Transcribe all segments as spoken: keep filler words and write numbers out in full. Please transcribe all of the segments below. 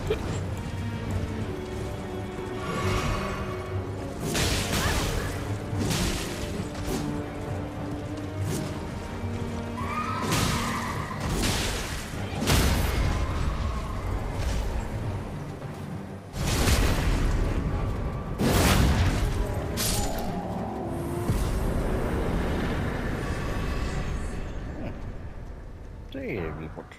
Det är väl bort.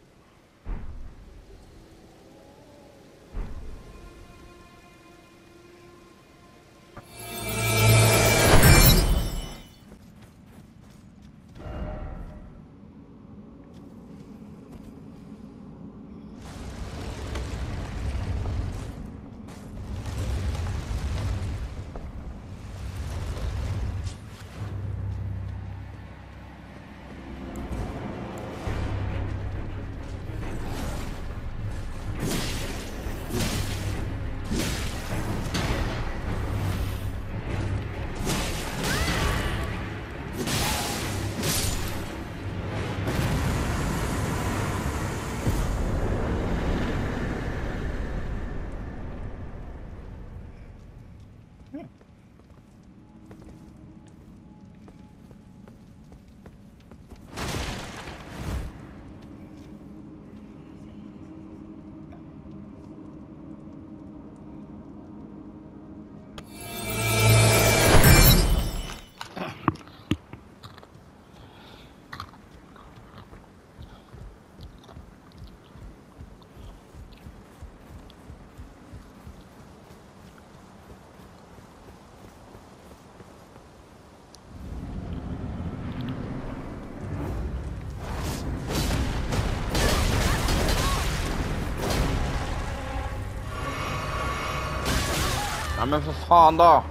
Ja men för fan då!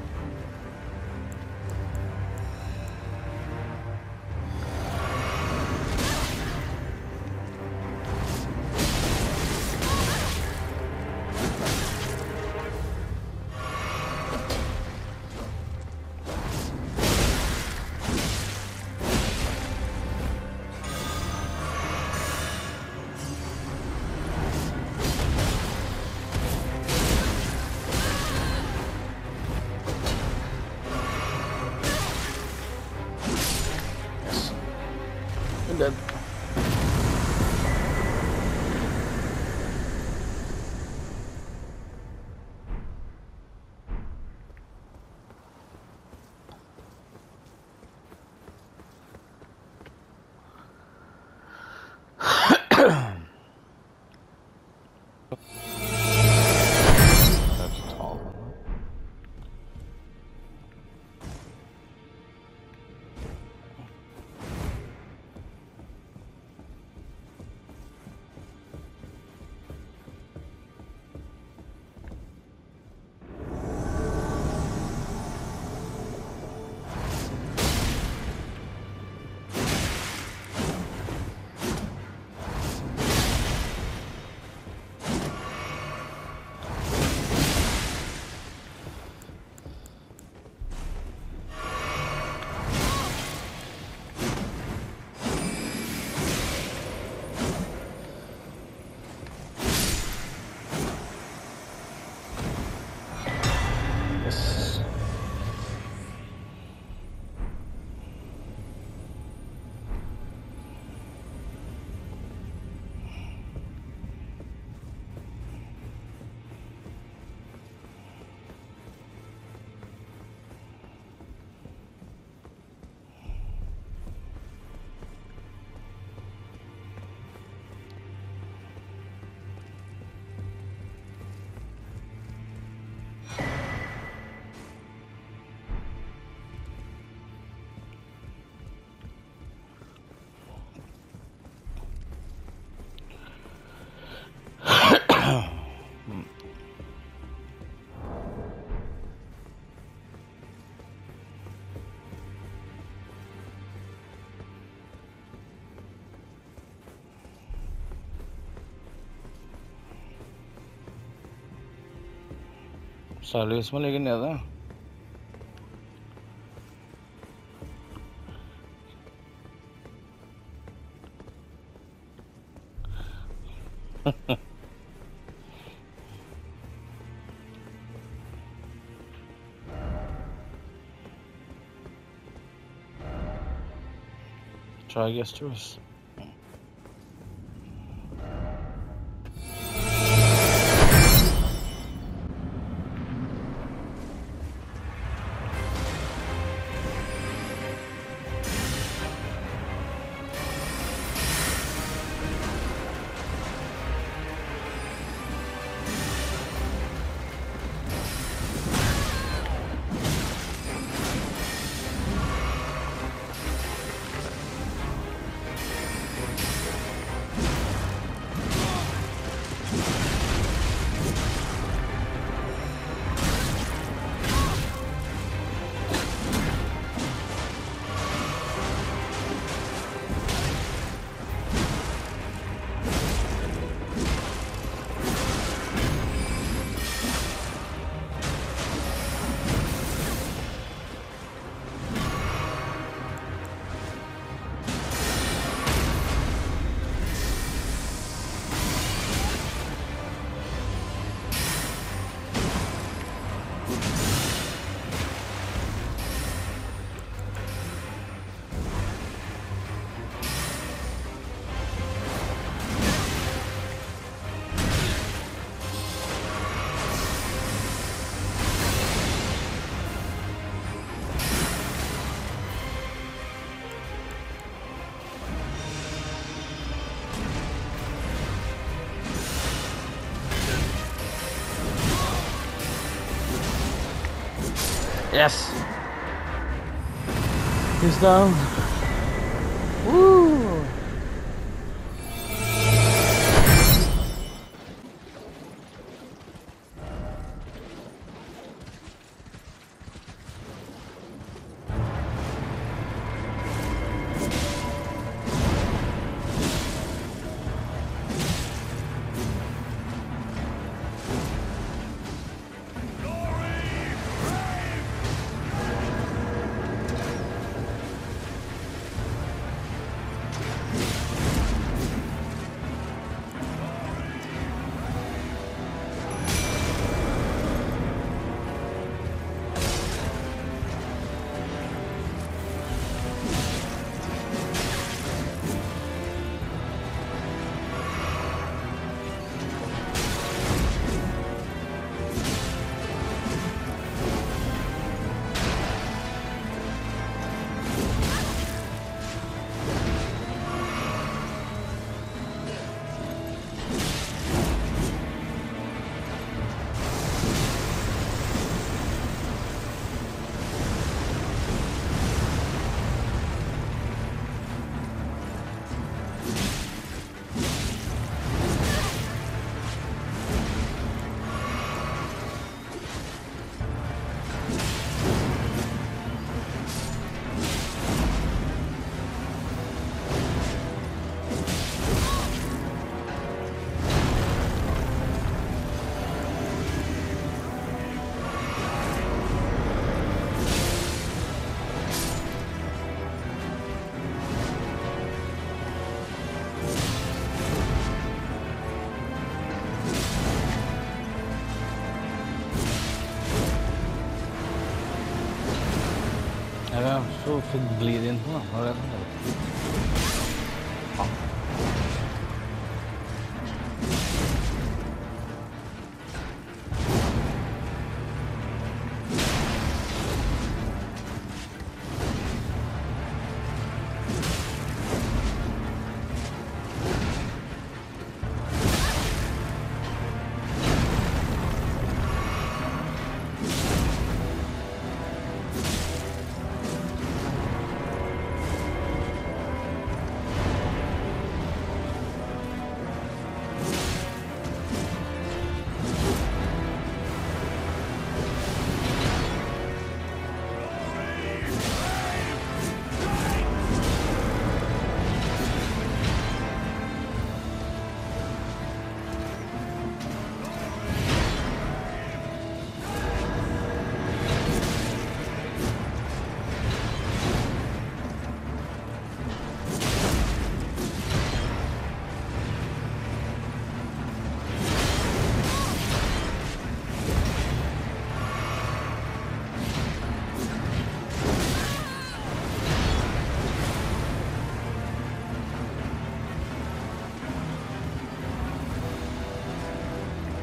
Dead. Salius mo lagi nada. Try guess choice. Yes! He's down. Woo! Ja, så fick glida in på den. Har jag den? Ja.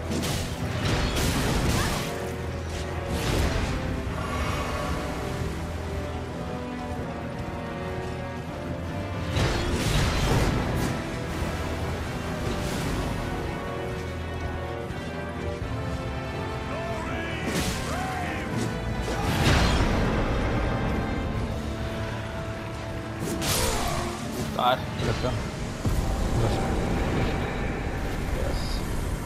Der, vet du. Yes.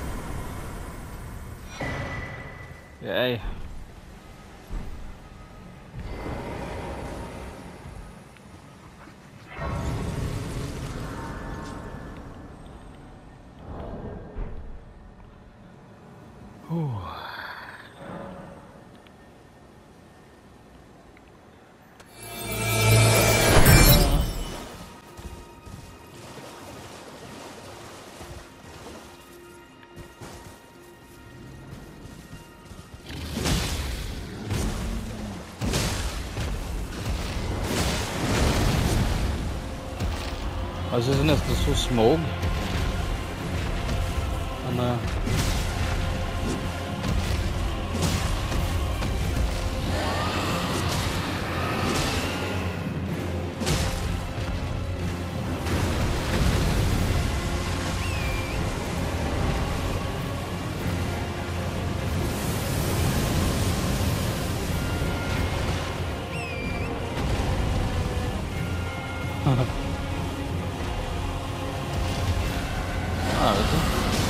Yay. Ooh. Jeg synes det nesten så smog. Men uh... Ja, vet du.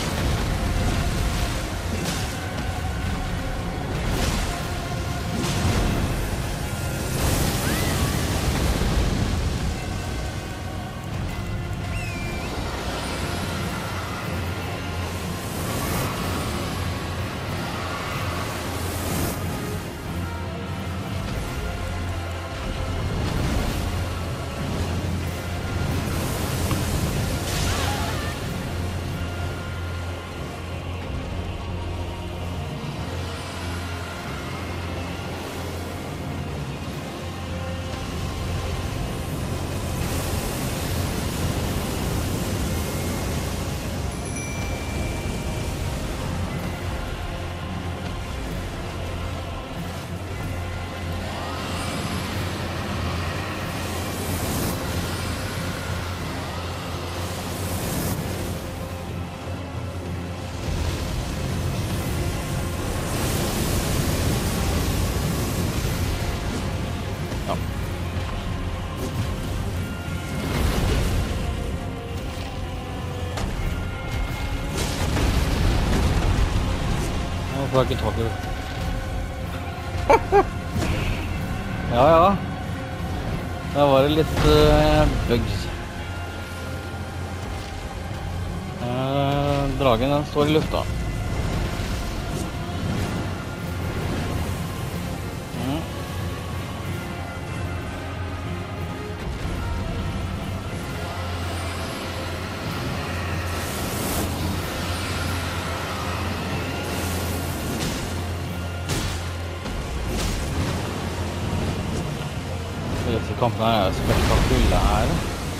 Nå får jeg ikke tak i det. Ja, ja. Der var det litt uh, bugs. Uh, dragen den står i lufta. Mm. Disse kampene er spektakulære.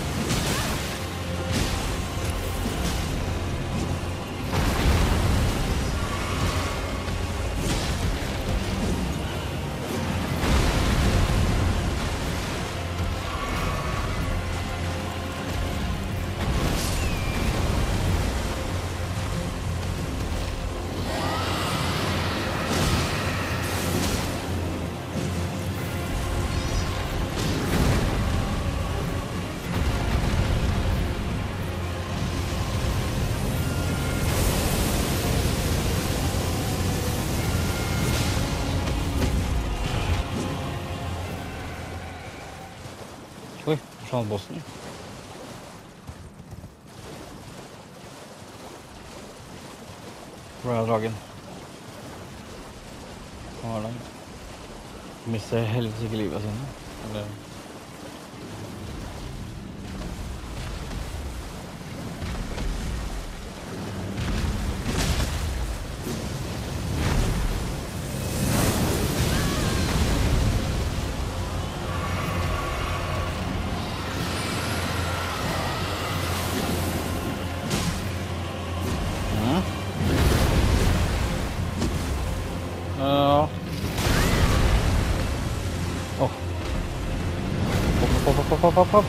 Oi, forsvant bossen. Hvor er dragen? Hvor er den? Mister heldigvis ikke livet sine. Eller... Ja. Åh. Hopp, hopp, hopp, hopp, hopp, hopp.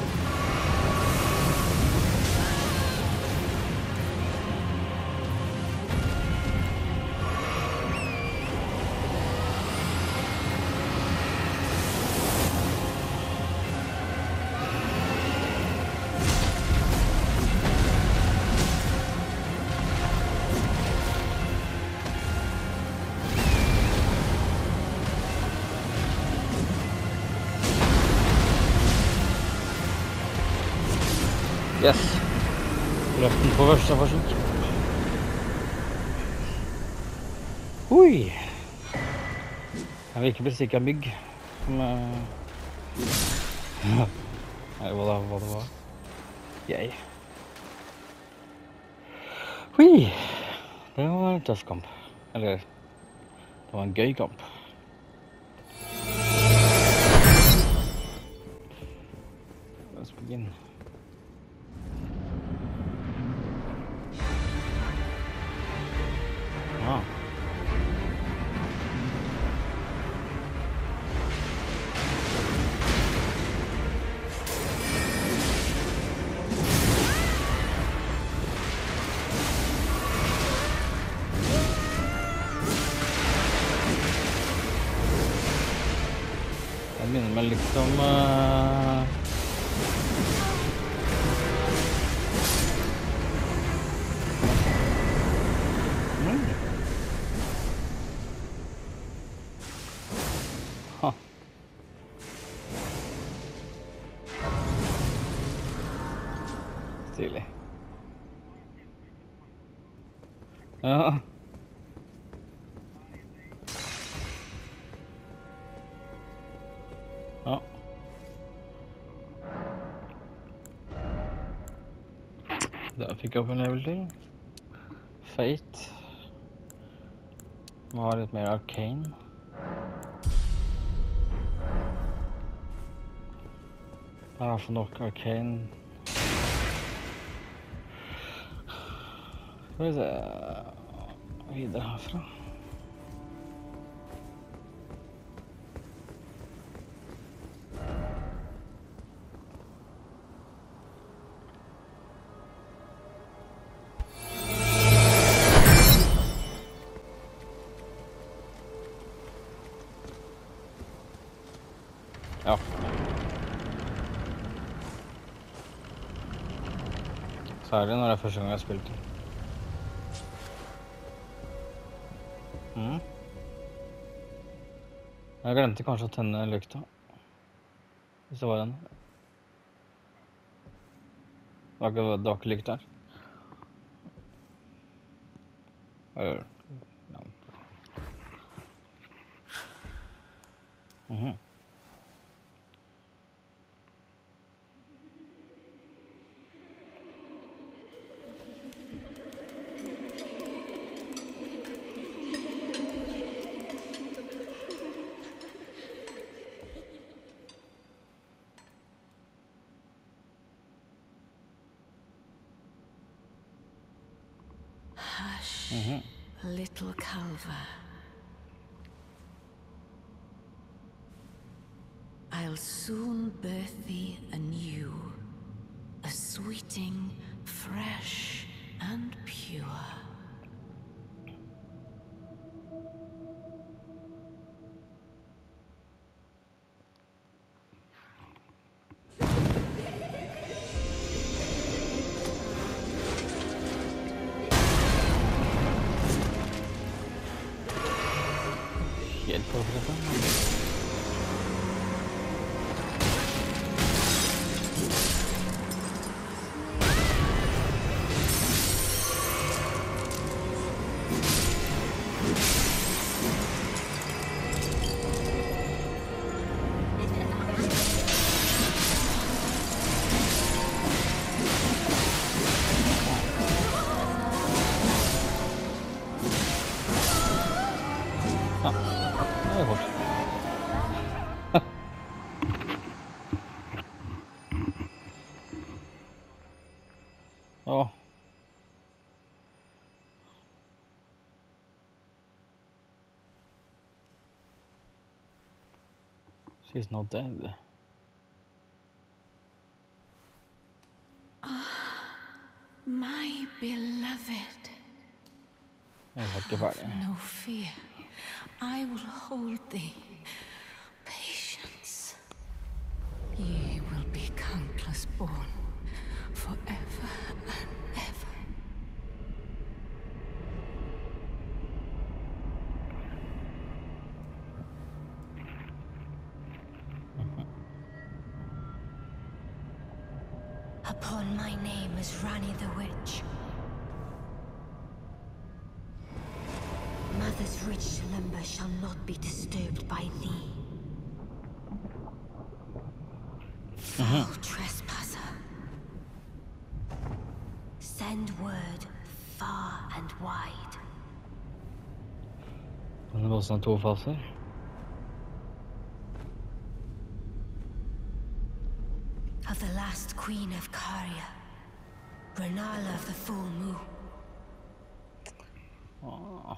Yes. Løften på første forsøk. Oi. Jeg vil ikke bli stikket av mygg. Men... Nei, hva, da, hva det var. Jeg. Oi. Det var en tøff kamp. Eller, det var en gøy kamp. Let's begin. Ah. Jeg begynner med liksom... Uh... Mm. Ha. Stilig. Ja. Ja. Da fikk jeg opp en level til. Fate. Må ha litt mer arcane. Jeg har fått nok arcane. Skal vi se... Videre herfra. Ja. Særlig når det er første gang jeg har spilt det. Mm. Jeg glemte kanskje å tenne lykta. Hvis det var en. Det var ikke, det var ikke lykt der. Eller... Ja. Mhm. Hush, Mhm. little Calva. I'll soon birth thee anew, a sweeting, fresh and pure. Helt på forresten. Ja, det er fort. Åh. She's not dead. My beloved. Jeg er ikke ferdig. No fear. I will hold thee. Patience. Ye will be countless born, forever and ever. Upon my name is Ranni the Witch. Mother's rich slumber shall not be disturbed by thee. Foul trespasser. Send word far and wide. Den er også to faser. Of the last queen of Caria, Renala of the full moon. Ah.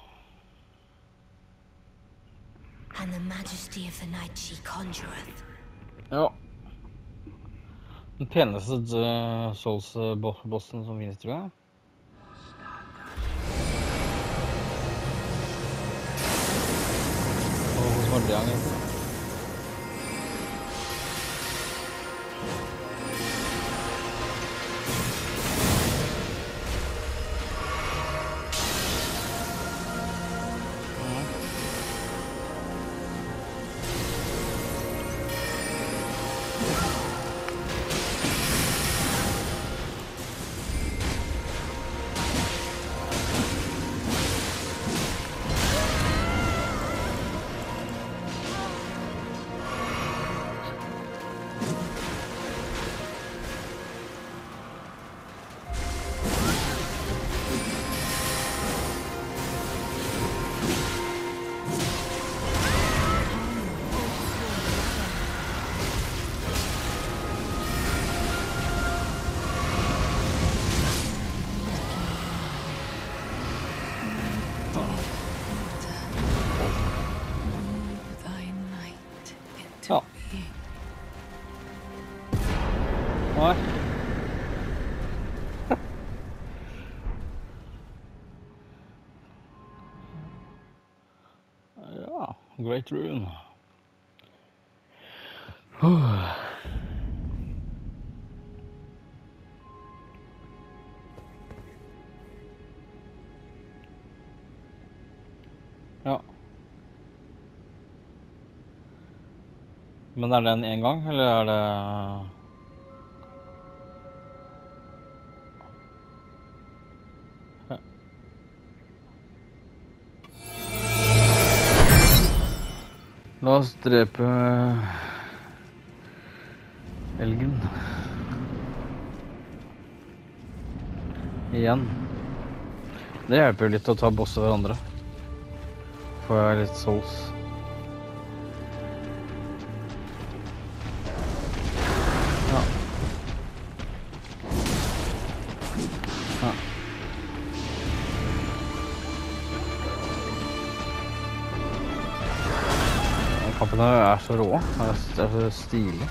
And the majesty of the night she conjureth. Ja. Den peneste uh, Souls-bossen som finnes, tror jeg. Og hvordan var det han egentlig? Ja. Nei. Ja, great rune. Ja. Men er den en gang, eller er det... Ja. La oss drepe elgen. Igjen. Det hjelper jo litt å ta bosser hverandre. Får jeg litt souls. Kampene er så rå, det er så stilig.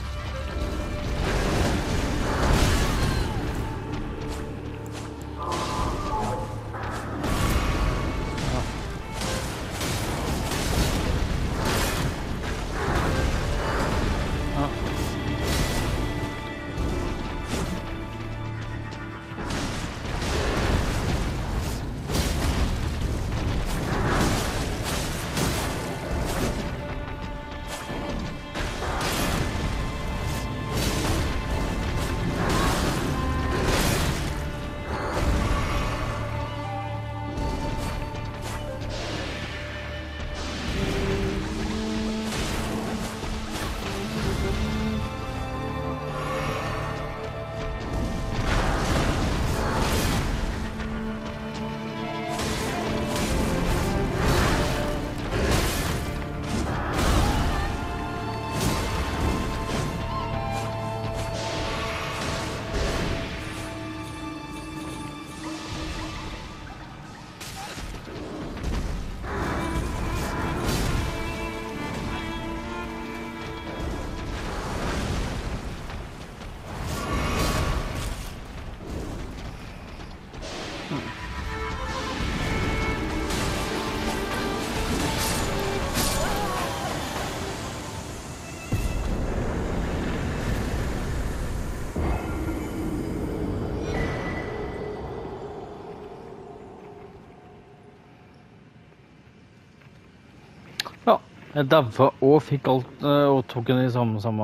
Jeg daua og fikk alt, eh, og tok den i samme, samme...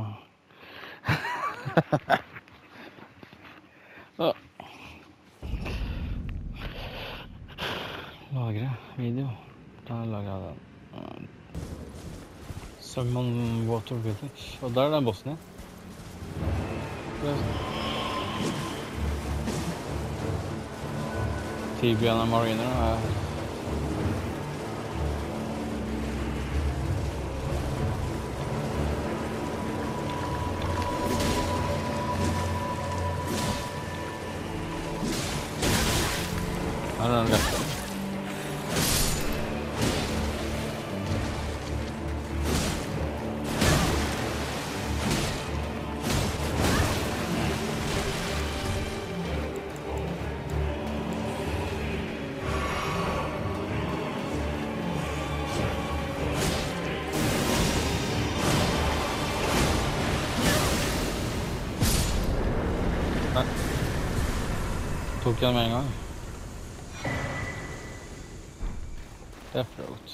Ja. Lagre video. Da lager jeg den. Summon Water Village. Og der er den bossen igjen. Tibiana Mariner er... Her er den rette. Nei. Tok jeg den med en gang. Det er flott.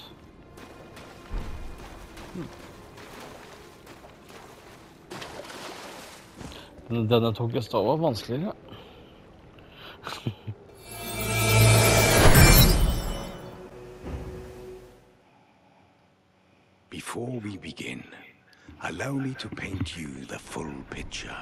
Hmm. Denne tok jeg stå var vanskeligere. Before we begin, allow me to paint you the full picture.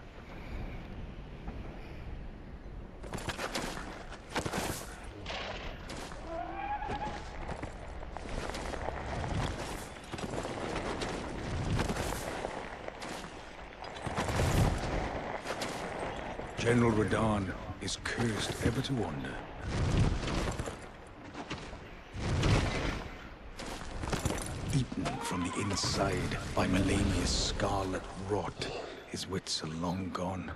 General Radahn is cursed ever to wander. Eaten from the inside by Melania's scarlet rot, his wits are long gone.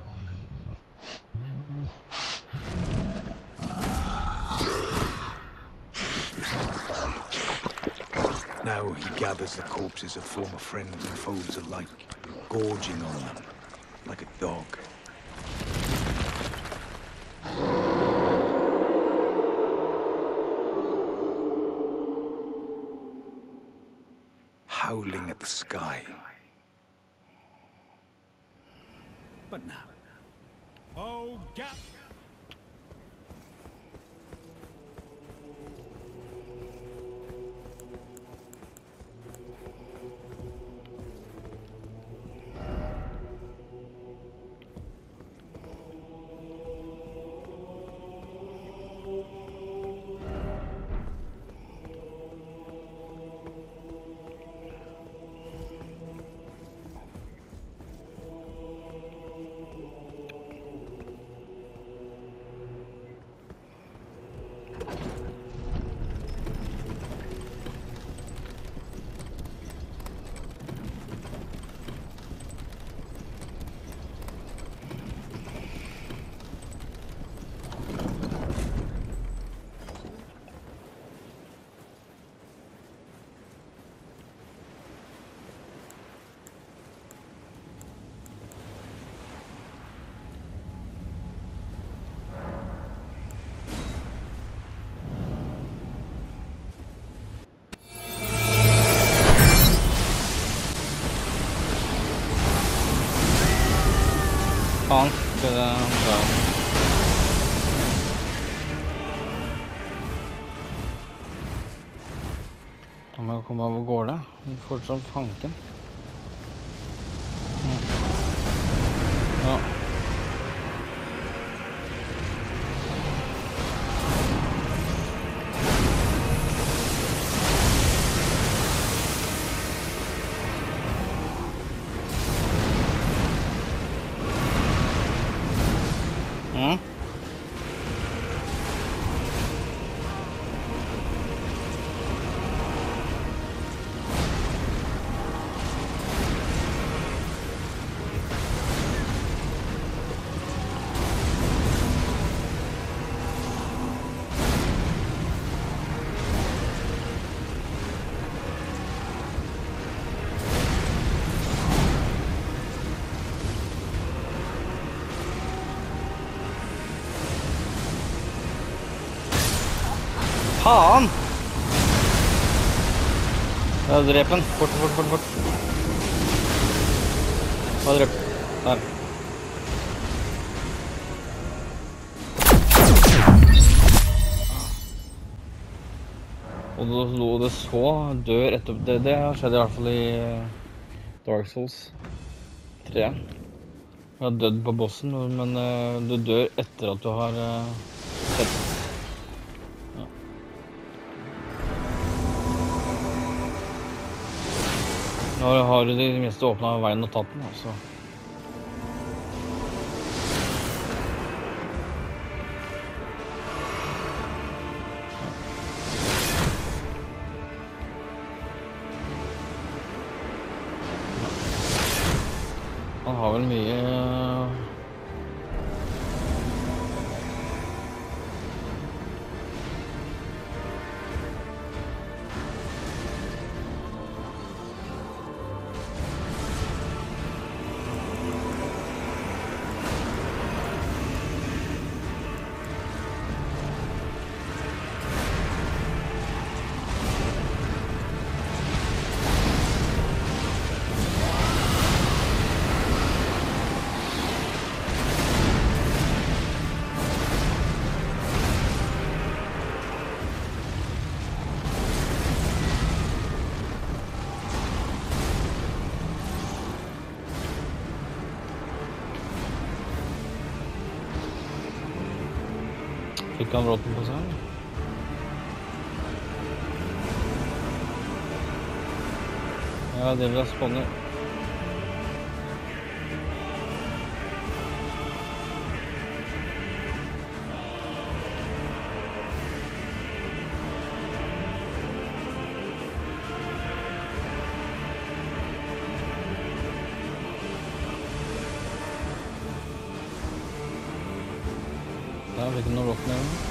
Now he gathers the corpses of former friends and foes alike, gorging on them like a dog. Howling at the sky. But now... Oh, gap! Faen, det er bra. Da må jeg komme av og går det. Vi får fortsatt fanken. Ja. Mm. Faen! Ja, drep den. Fort, fort, fort, fort. Hva drep? Der. Og da lå det så dør etter... Det, det har skjedd i hvert fall i Dark Souls tre. Jeg har dødd på bossen, men uh, du dør etter at du har uh, sett. Ja. Nå har du de meste åpnet veien og tatt den, altså. Han har vel mye... Fikk han råten på seg? Ja, det vil jeg spåne. Ja, fikk noe rått med den.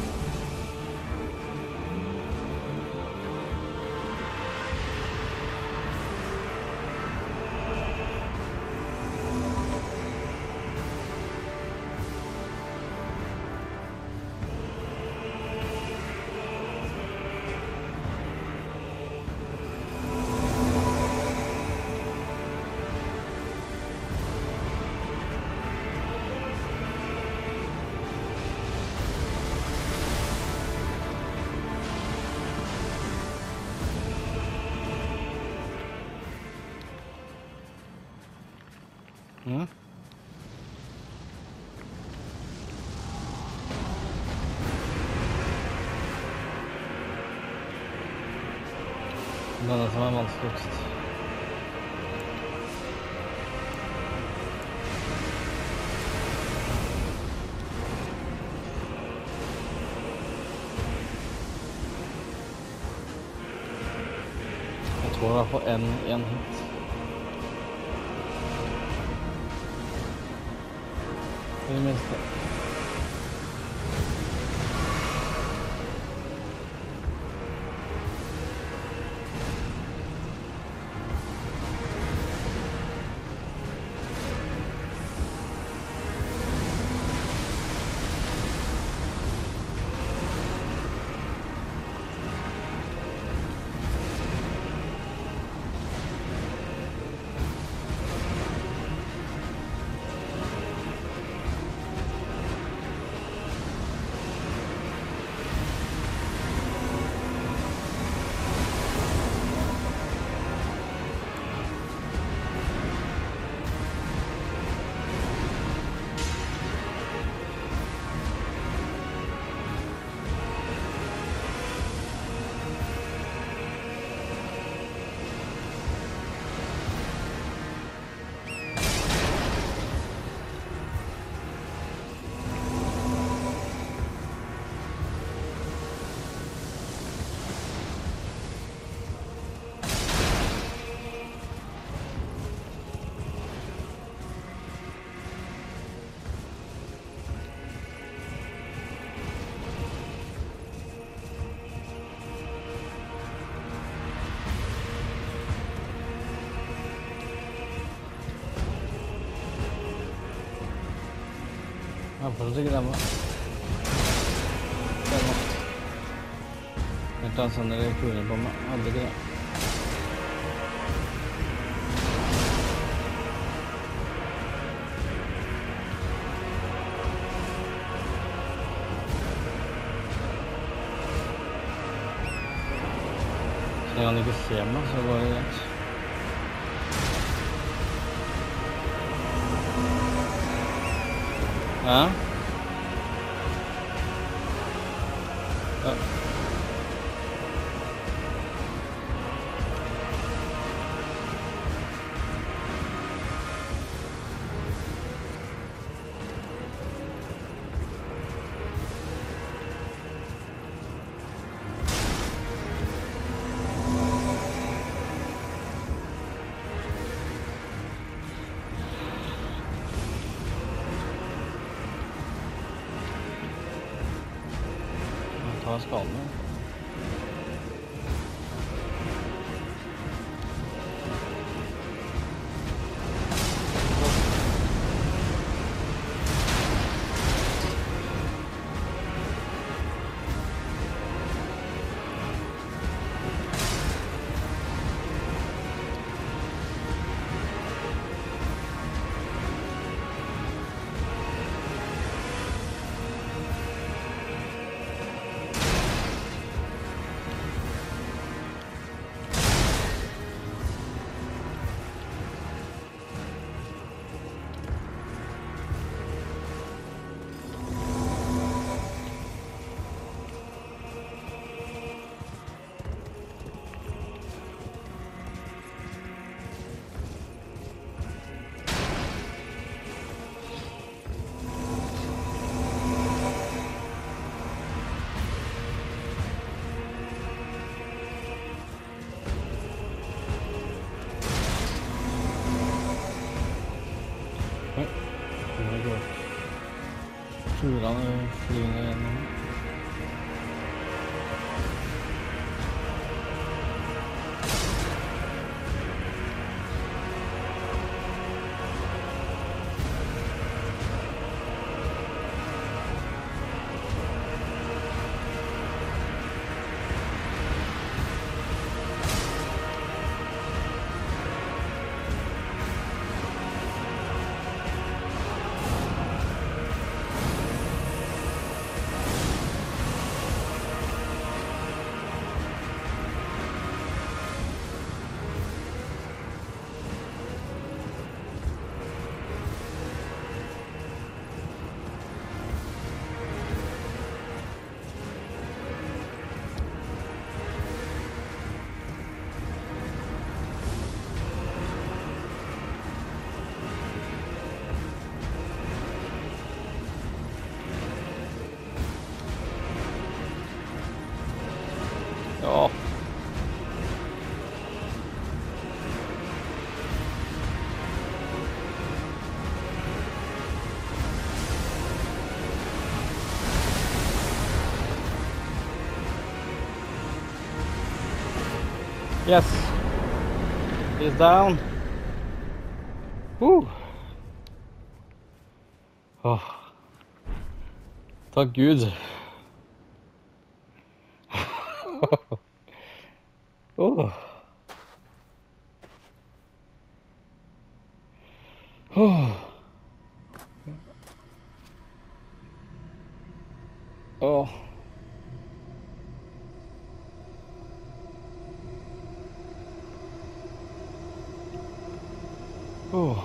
Mm. Denne som er vanskeligst. Jeg tror det er på en, en hit. I det minste. Ja, fortsatt ikke demme. Demme. Jeg tar en sånn kuler på meg. Jeg hadde ikke det. Når han ikke ser meg, så går det greit. Ja? Ja. Ta skadene. Fuglene flyr gjennom. Ja. Yes. He's down. Woo. Åh. Takk Gud. Åh. Åh. Åh. Åh.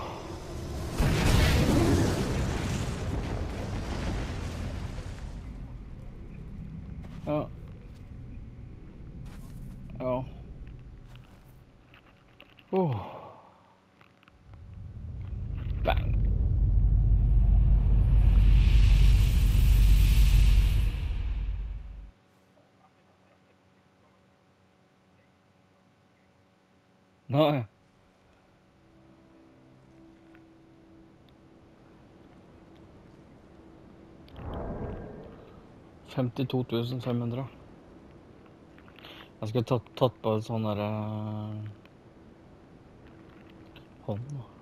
Ja. Ja. Åh. Bang. Nei. femtito tusen fem hundre. Jeg skulle tatt, tatt på et sånn der uh, hånd.